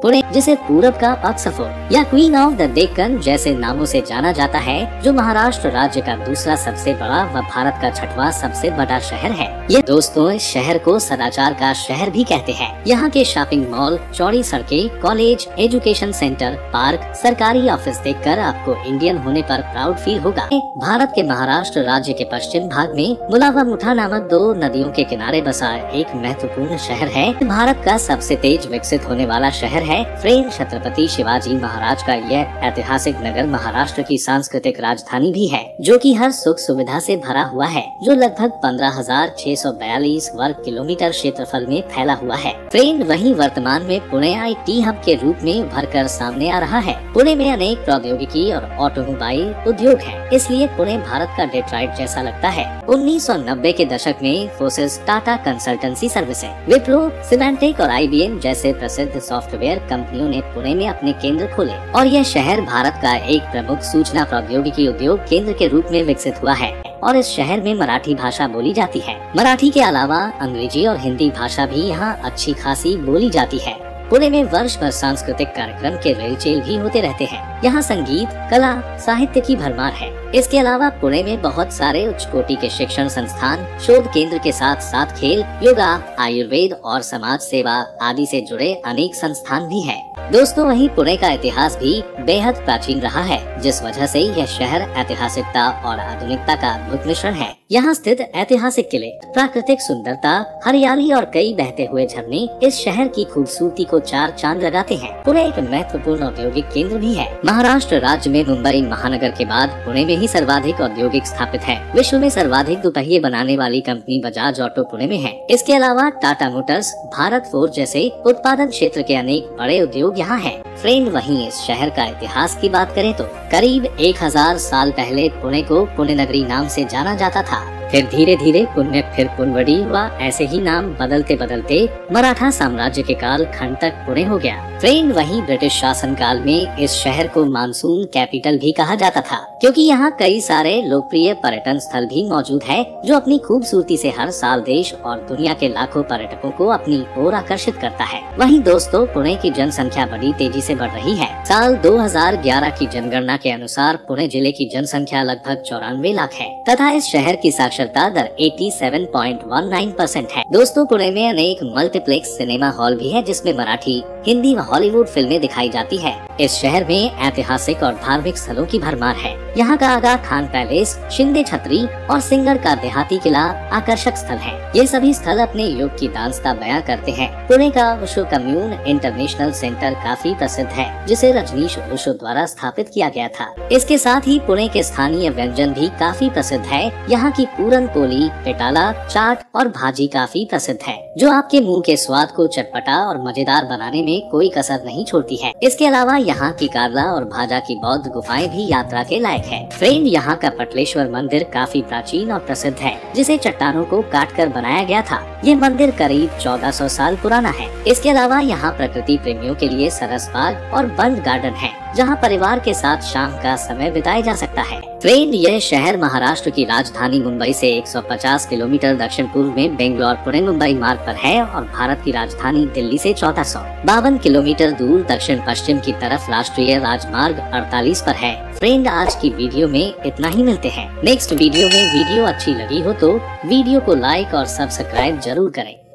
पुणे, जिसे पूरब का ऑक्सफोर्ड या क्वीन ऑफ द डेक्कन जैसे नामों से जाना जाता है, जो महाराष्ट्र राज्य का दूसरा सबसे बड़ा व भारत का 6वां सबसे बड़ा शहर है। ये दोस्तों इस शहर को सदाचार का शहर भी कहते हैं। यहाँ के शॉपिंग मॉल, चौड़ी सड़कें, कॉलेज, एजुकेशन सेंटर, पार्क, सरकारी ऑफिस देखकर आपको इंडियन होने पर प्राउड फील होगा। भारत के महाराष्ट्र राज्य के पश्चिम भाग में मुलावा मुठा नामक 2 नदियों के किनारे बसा एक महत्वपूर्ण शहर है। भारत का सबसे तेज विकसित होने वाला शहर है। फ्रेंड छत्रपति शिवाजी महाराज का यह ऐतिहासिक नगर महाराष्ट्र की सांस्कृतिक राजधानी भी है, जो कि हर सुख सुविधा से भरा हुआ है, जो लगभग 15,642 वर्ग किलोमीटर क्षेत्रफल में फैला हुआ है। फ्रेंड वहीं वर्तमान में पुणे IT हब के रूप में उभर कर सामने आ रहा है। पुणे में अनेक प्रौद्योगिकी और ऑटोमोबाइल उद्योग है, इसलिए पुणे भारत का डेट्रॉइट जैसा लगता है। 1990 के दशक में फोसिस, Tata Consultancy Services, Wipro, Symantec और IBM जैसे प्रसिद्ध सॉफ्टवेयर कंपनियों ने पुणे में अपने केंद्र खोले और यह शहर भारत का एक प्रमुख सूचना प्रौद्योगिकी उद्योग केंद्र के रूप में विकसित हुआ है। और इस शहर में मराठी भाषा बोली जाती है। मराठी के अलावा अंग्रेजी और हिंदी भाषा भी यहाँ अच्छी खासी बोली जाती है। पुणे में वर्ष भर सांस्कृतिक कार्यक्रम के रेलचेल भी होते रहते हैं। यहाँ संगीत, कला, साहित्य की भरमार है। इसके अलावा पुणे में बहुत सारे उच्च कोटि के शिक्षण संस्थान, शोध केंद्र के साथ साथ खेल, योगा, आयुर्वेद और समाज सेवा आदि से जुड़े अनेक संस्थान भी है। दोस्तों वहीं पुणे का इतिहास भी बेहद प्राचीन रहा है, जिस वजह से यह शहर ऐतिहासिकता और आधुनिकता का अद्भुत मिश्रण है। यहाँ स्थित ऐतिहासिक किले, प्राकृतिक सुंदरता, हरियाली और कई बहते हुए झरने इस शहर की खूबसूरती को 4 चांद लगाते हैं। पुणे एक महत्वपूर्ण औद्योगिक केंद्र भी है। महाराष्ट्र राज्य में मुंबई महानगर के बाद पुणे में ही सर्वाधिक औद्योगिक स्थापित है। विश्व में सर्वाधिक दुपहिए बनाने वाली कंपनी बजाज ऑटो पुणे में है। इसके अलावा टाटा मोटर्स, भारत फोर्ज जैसे उत्पादन क्षेत्र के अनेक बड़े उद्योग यहाँ है। फ्रेंड वहीं इस शहर का इतिहास की बात करें तो करीब 1000 साल पहले पुणे को पुण्य नगरी नाम से जाना जाता था। फिर धीरे धीरे पुण्य, फिर पुनवड़ी व ऐसे ही नाम बदलते बदलते मराठा साम्राज्य के काल खंड तक पुणे हो गया। फ्रेंड वहीं ब्रिटिश शासन काल में इस शहर को मानसून कैपिटल भी कहा जाता था, क्योंकि यहाँ कई सारे लोकप्रिय पर्यटन स्थल भी मौजूद है, जो अपनी खूबसूरती से हर साल देश और दुनिया के लाखों पर्यटकों को अपनी ओर आकर्षित करता है। वहीं दोस्तों पुणे की जनसंख्या बड़ी तेजी से बढ़ रही है। साल 2011 की जनगणना के अनुसार पुणे जिले की जनसंख्या लगभग 94 लाख है तथा इस शहर की साक्षरता दर 87.19% है। दोस्तों पुणे में अनेक मल्टीप्लेक्स सिनेमा हॉल भी है, जिसमें मराठी, हिंदी व हॉलीवुड फिल्में दिखाई जाती है। इस शहर में ऐतिहासिक और धार्मिक स्थलों की भरमार है। यहाँ का आगा खान पैलेस, शिंदे छतरी और सिंगड़ का देहाती किला आकर्षक स्थल है। ये सभी स्थल अपने युग की दांस्ता बयां करते हैं। पुणे का ओशो कम्यून इंटरनेशनल सेंटर काफी प्रसिद्ध है, जिसे रजनीश ओशो द्वारा स्थापित किया गया था। इसके साथ ही पुणे के स्थानीय व्यंजन भी काफी प्रसिद्ध है। यहाँ की पूरन पोली, पेटाला, चाट और भाजी काफी प्रसिद्ध है, जो आपके मुंह के स्वाद को चटपटा और मजेदार बनाने में कोई कसर नहीं छोड़ती है। इसके अलावा यहाँ की कारला और भाजा की बौद्ध गुफाएं भी यात्रा के लायक है। फ्रेंड यहाँ का पटलेश्वर मंदिर काफी प्राचीन और प्रसिद्ध है, जिसे चट्टानों को काट कर बनाया गया था। ये मंदिर करीब 1400 साल पुराना है। इसके अलावा यहाँ प्रकृति प्रेमियों के लिए सरस बाग और बंद गार्डन है, जहाँ परिवार के साथ शाम का समय बिताया जा सकता है। फ्रेंड यह शहर महाराष्ट्र की राजधानी मुंबई से 150 किलोमीटर दक्षिण पूर्व में बेंगलोर पुणे मुंबई मार्ग पर है और भारत की राजधानी दिल्ली से 1452 किलोमीटर दूर दक्षिण पश्चिम की तरफ राष्ट्रीय राजमार्ग 48 पर है। फ्रेंड आज की वीडियो में इतना ही, मिलते हैं नेक्स्ट वीडियो में। वीडियो अच्छी लगी हो तो वीडियो को लाइक और सब्सक्राइब जरूर करें।